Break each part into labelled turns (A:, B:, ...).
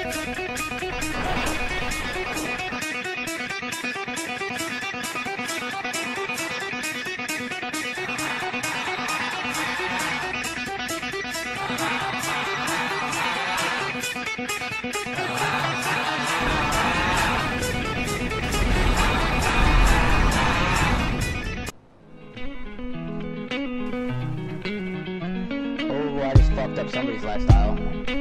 A: I just fucked up somebody's lifestyle.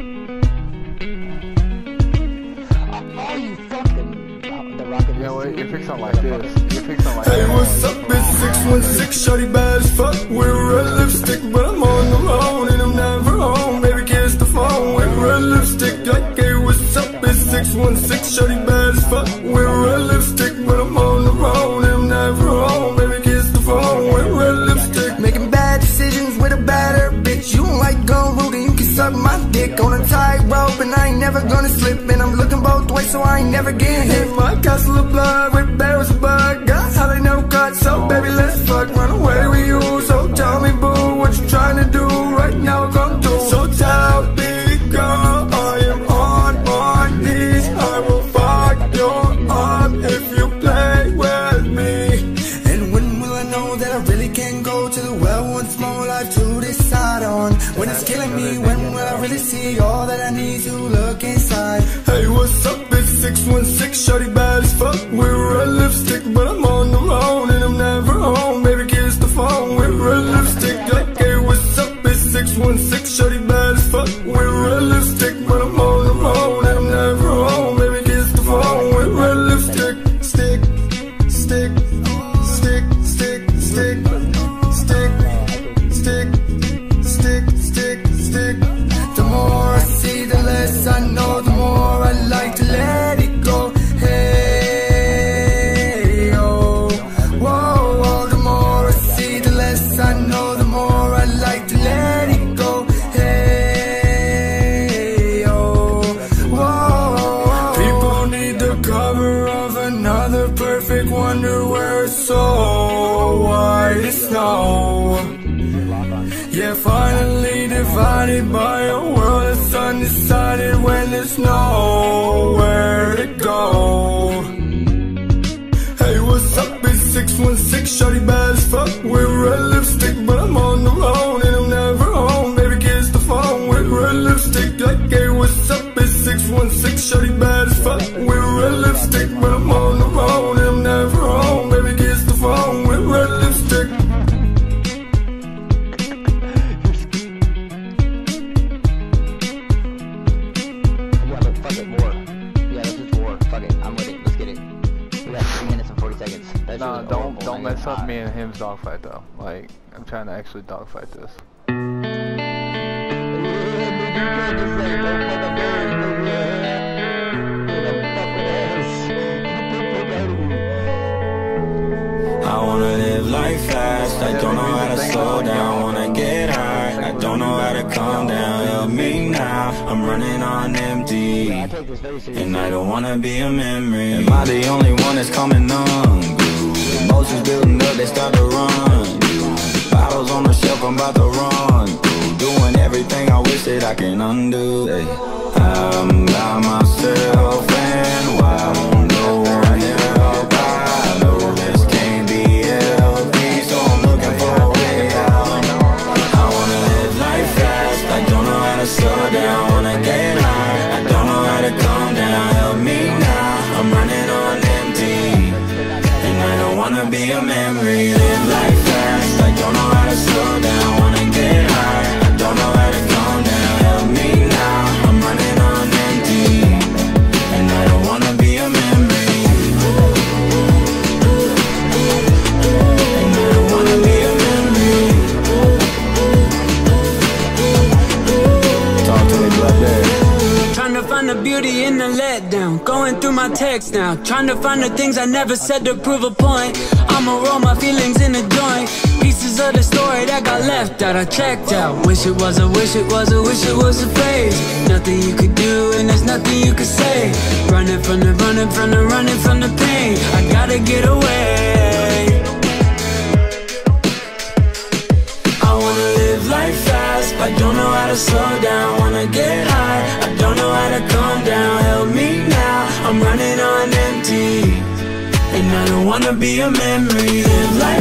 A: Oh, you fucking... the rocket...
B: You know what, you pick something like this. You pick something like
C: Hey, what's up, it's 616, shawty bad as fuck. We're red lipstick, but I'm on the road and I'm never home. Baby, kiss the phone with red lipstick. Like, hey, what's up, it's 616, shawty bad as fuck. We're red lipstick, but I'm on the road and I'm never home. Baby, kiss the phone with red lipstick. Making bad decisions with a badder bitch. You don't like gun rude and you can suck my dick on a tightrope, and I ain't never gonna slip. And I'm looking both ways, so I ain't never getting hit. My castle of blood with barrels of bug. Got how they never cut, so baby, let's fuck. Run away with you, so tell me, boo, what you trying to do right now? Come through. So tell me, girl, I am on my knees. I will fuck you up if you play with me. And when will I know that I really can go to the well once more? Life to decide on. When it's killing me, when will I really see all that I need to look inside? Hey, what's up? It's 616, shawty bad as fuck. We're red lipstick, but I'm on the road and I'm never home. Baby, kiss the phone with red lipstick. Like, hey, what's up? It's 616, shawty bad as fuck. We're red lipstick, but I'm on the road and I'm never home. Baby, kiss the phone with red lipstick. Stick, stick, stick, stick, stick, stick, stick, stick, stick, stick. The more I see, the less I know. The more I like to let it go. Hey, oh, whoa, whoa. The more I see, the less I know. The more I like to let it go. Hey, oh, whoa. People need the cover of another perfect wonder where it's so white as snow. Yeah, finally divided by a world that's undecided when there's nowhere to go. Hey, what's up? It's 616, shawty bad as fuck. We're red lipstick, but I'm on the road and I'm never home. Baby, kiss the phone with red lipstick. Like, hey, what's up? It's 616, shawty bad as fuck. We're red lipstick, but I'm on the road and I'm never home. Baby, kiss the phone with red lipstick.
B: Nah, don't mess up me and him's dogfight though. Like, I'm trying to actually dogfight this.
D: I wanna live life fast, I don't know how to slow down. Wanna get high, I don't know how to calm down. Help me now, I'm running on empty, and I don't wanna be a memory. Am I the only one that's coming unglued? Emotions building up, they start to run. Bottles on the shelf, I'm about to run through. Doing everything I wish that I can undo. Hey, I'm by myself, and why won't no one help? I know this can't be healthy, so I'm looking for a way out. I wanna live life fast, I don't know how to slow down. Wanna get high, I don't know how to calm down. Help me now, I'm running on empty, and I don't wanna be a memory. Live life fast, I don't know how to slow down. Wanna get high, I don't know how to calm down. Help me now, I'm running on empty, and I don't wanna be a memory, and I don't wanna be a memory. Talk to me, blood.
E: Trying to find the beauty in the letdown. Going through my text now, trying to find the things I never said to prove a point. I'ma roll my feelings in a joint. Pieces of the story that got left out, I checked out. Wish it was a, wish it was a, wish it was a phase. Nothing you could do and there's nothing you could say. Running from the, running from the, running from the pain. I gotta get away. I wanna live life fast, I don't know how to slow down. Wanna get high, I don't know how to calm down. help me now. I'm running on empty, and I don't wanna be a memory. Live life